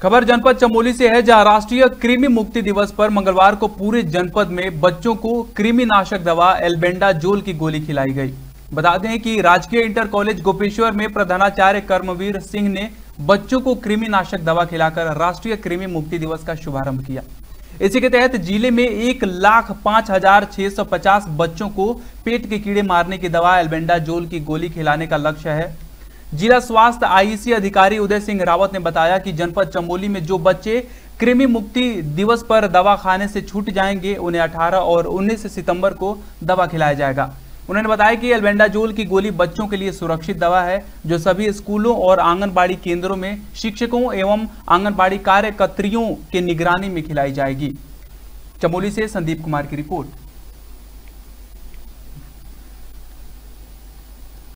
खबर जनपद चमोली से है, जहां राष्ट्रीय कृमि मुक्ति दिवस पर मंगलवार को पूरे जनपद में बच्चों को कृमि नाशक दवा एल्बेंडाजोल की गोली खिलाई गई। बता दें कि राजकीय इंटर कॉलेज गोपेश्वर में प्रधानाचार्य कर्मवीर सिंह ने बच्चों को कृमि नाशक दवा खिलाकर राष्ट्रीय कृमि मुक्ति दिवस का शुभारंभ किया। इसी के तहत जिले में 1,05,650 बच्चों को पेट के कीड़े मारने की दवा एल्बेंडाजोल की गोली खिलाने का लक्ष्य है। जिला स्वास्थ्य आईसी अधिकारी उदय सिंह रावत ने बताया कि जनपद चमोली में जो बच्चे कृमि मुक्ति दिवस पर दवा खाने से छूट जाएंगे, उन्हें 18 और 19 सितंबर को दवा खिलाया जाएगा। उन्होंने बताया कि एल्बेंडाजोल की गोली बच्चों के लिए सुरक्षित दवा है, जो सभी स्कूलों और आंगनबाड़ी केंद्रों में शिक्षकों एवं आंगनबाड़ी कार्यकर्त्रियों के निगरानी में खिलाई जाएगी। चमोली से संदीप कुमार की रिपोर्ट।